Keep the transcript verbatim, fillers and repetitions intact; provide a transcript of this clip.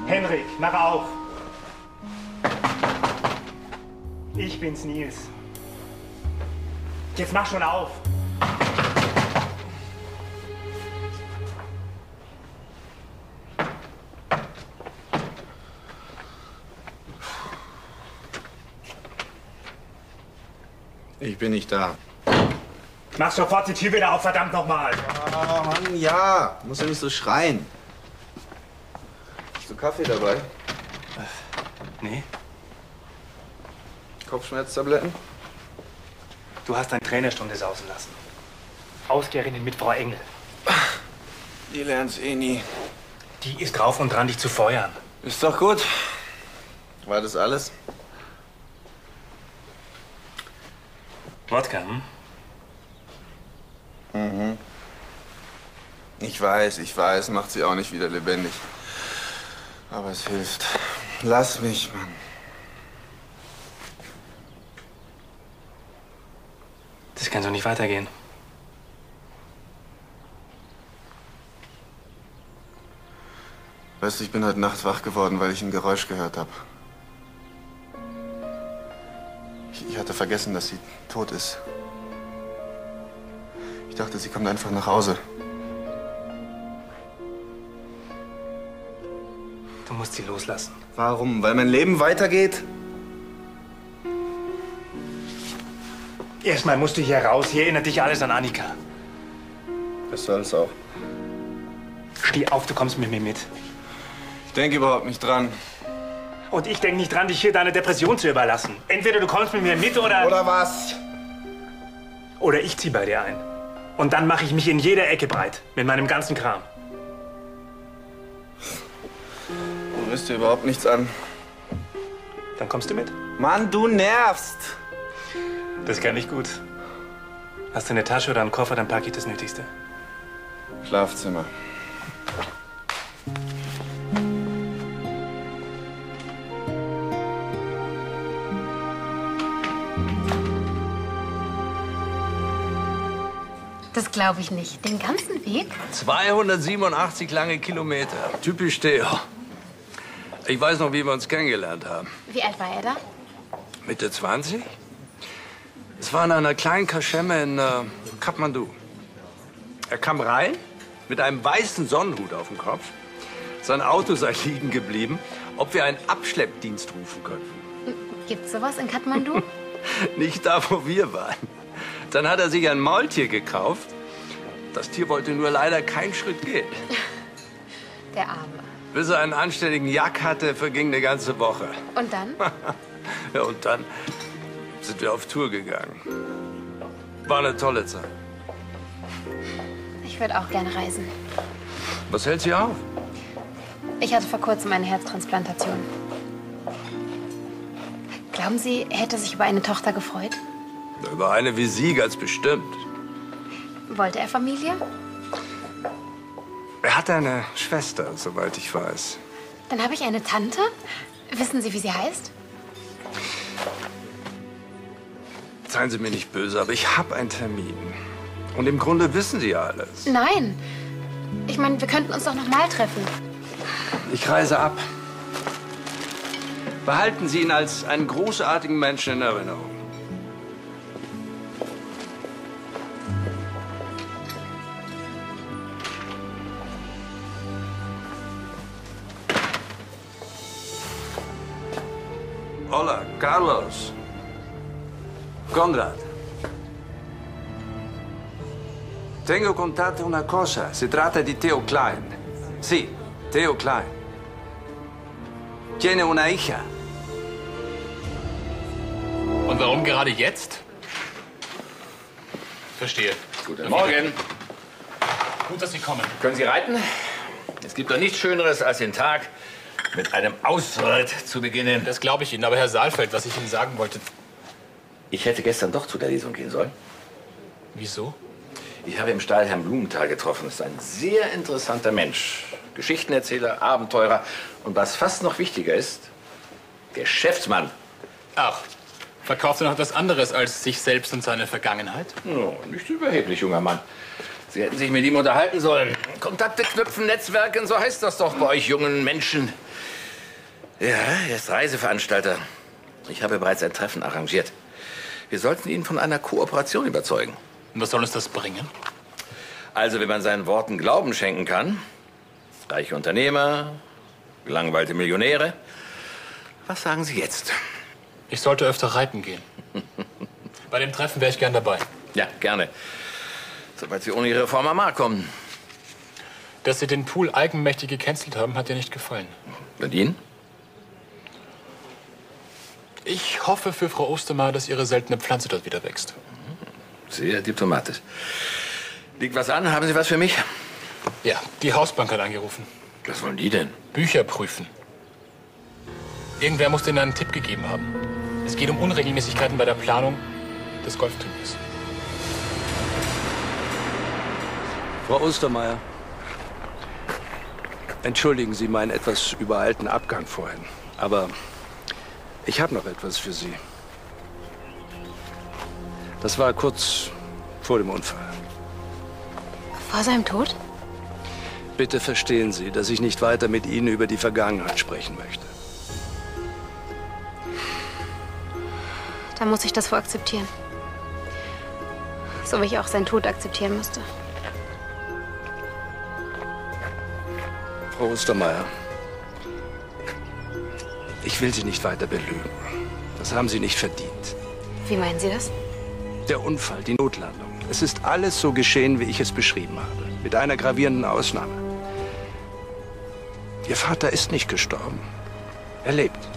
Henrik, mach auf. Ich bin's, Nils. Jetzt mach schon auf. Ich bin nicht da. Mach sofort die Tür wieder auf, verdammt nochmal. Oh Mann, ja. Muss ja nicht so schreien. Hast du Kaffee dabei? Äh, nee. Kopfschmerztabletten? Du hast deine Trainerstunde sausen lassen. Ausgerechnet mit Frau Engel. Die lernt's eh nie. Die ist drauf und dran, dich zu feuern. Ist doch gut. War das alles? Wodka, hm? Mhm. Ich weiß, ich weiß, macht sie auch nicht wieder lebendig. Aber es hilft. Lass mich, Mann. Das kann so nicht weitergehen. Weißt du, ich bin heute Nacht wach geworden, weil ich ein Geräusch gehört habe. Ich, ich hatte vergessen, dass sie tot ist. Ich dachte, sie kommt einfach nach Hause. Du musst sie loslassen. Warum? Weil mein Leben weitergeht? Erstmal musst du hier raus. Hier erinnert dich alles an Annika. Das soll's auch. Steh auf, du kommst mit mir mit. Ich denke überhaupt nicht dran. Und ich denke nicht dran, dich hier deiner Depression zu überlassen. Entweder du kommst mit mir mit oder... Oder was? Oder ich zieh bei dir ein. Und dann mache ich mich in jeder Ecke breit. Mit meinem ganzen Kram. Du rührst dir überhaupt nichts an. Dann kommst du mit. Mann, du nervst. Das kann ich gut. Hast du eine Tasche oder einen Koffer, dann packe ich das Nötigste. Schlafzimmer. Das glaube ich nicht. Den ganzen Weg? zweihundertsiebenundachtzig lange Kilometer. Typisch Theo. Ich weiß noch, wie wir uns kennengelernt haben. Wie alt war er da? Mitte zwanzig? Es war in einer kleinen Kaschemme in äh, Kathmandu. Er kam rein mit einem weißen Sonnenhut auf dem Kopf. Sein Auto sei liegen geblieben, ob wir einen Abschleppdienst rufen könnten. Gibt's sowas in Kathmandu? Nicht da, wo wir waren. Dann hat er sich ein Maultier gekauft. Das Tier wollte nur leider keinen Schritt gehen. Der Arme. Bis er einen anständigen Jack hatte, verging eine ganze Woche. Und dann? Ja, und dann sind wir auf Tour gegangen. War eine tolle Zeit. Ich würde auch gerne reisen. Was hält Sie auf? Ich hatte vor kurzem eine Herztransplantation. Glauben Sie, er hätte sich über eine Tochter gefreut? Über eine wie Sie ganz bestimmt. Wollte er Familie? Er hat eine Schwester, soweit ich weiß. Dann habe ich eine Tante. Wissen Sie, wie sie heißt? Seien Sie mir nicht böse, aber ich habe einen Termin. Und im Grunde wissen Sie ja alles. Nein. Ich meine, wir könnten uns doch noch mal treffen. Ich reise ab. Behalten Sie ihn als einen großartigen Menschen in Erinnerung. Hola, Carlos. Conrad. Tengo contate una cosa. Si tratta di Theo Klein. Sì, Theo Klein. Tiene una hija. Und warum gerade jetzt? Verstehe. Guten Morgen. Gut, dass Sie kommen. Können Sie reiten? Es gibt doch nichts Schöneres, als den Tag mit einem Ausritt zu beginnen. Das glaube ich Ihnen. Aber Herr Saalfeld, was ich Ihnen sagen wollte... Ich hätte gestern doch zu der Lesung gehen sollen. Wieso? Ich habe im Stall Herrn Blumenthal getroffen. Das ist ein sehr interessanter Mensch. Geschichtenerzähler, Abenteurer und was fast noch wichtiger ist, Geschäftsmann. Ach, verkauft er noch etwas anderes als sich selbst und seine Vergangenheit? No, nicht überheblich, junger Mann. Sie hätten sich mit ihm unterhalten sollen. Kontakte knüpfen, Netzwerken, so heißt das doch bei euch jungen Menschen. Ja, er ist Reiseveranstalter. Ich habe bereits ein Treffen arrangiert. Wir sollten ihn von einer Kooperation überzeugen. Und was soll uns das bringen? Also, wenn man seinen Worten Glauben schenken kann, reiche Unternehmer, gelangweilte Millionäre. Was sagen Sie jetzt? Ich sollte öfter reiten gehen. Bei dem Treffen wäre ich gern dabei. Ja, gerne. Sobald Sie ohne Ihre Reform am Markt kommen. Dass Sie den Pool eigenmächtig gecancelt haben, hat dir nicht gefallen. Und Ihnen? Ich hoffe für Frau Ostermeier, dass ihre seltene Pflanze dort wieder wächst. Sehr diplomatisch. Liegt was an? Haben Sie was für mich? Ja, die Hausbank hat angerufen. Was wollen die denn? Bücher prüfen. Irgendwer muss denen einen Tipp gegeben haben. Es geht um Unregelmäßigkeiten bei der Planung des Golfturniers. Frau Ostermeier, entschuldigen Sie meinen etwas übereilten Abgang vorhin, aber ich habe noch etwas für Sie. Das war kurz vor dem Unfall. Vor seinem Tod? Bitte verstehen Sie, dass ich nicht weiter mit Ihnen über die Vergangenheit sprechen möchte. Dann muss ich das wohl akzeptieren. So wie ich auch seinen Tod akzeptieren musste. Frau Ostermeier, ich will Sie nicht weiter belügen. Das haben Sie nicht verdient. Wie meinen Sie das? Der Unfall, die Notlandung. Es ist alles so geschehen, wie ich es beschrieben habe. Mit einer gravierenden Ausnahme. Ihr Vater ist nicht gestorben. Er lebt.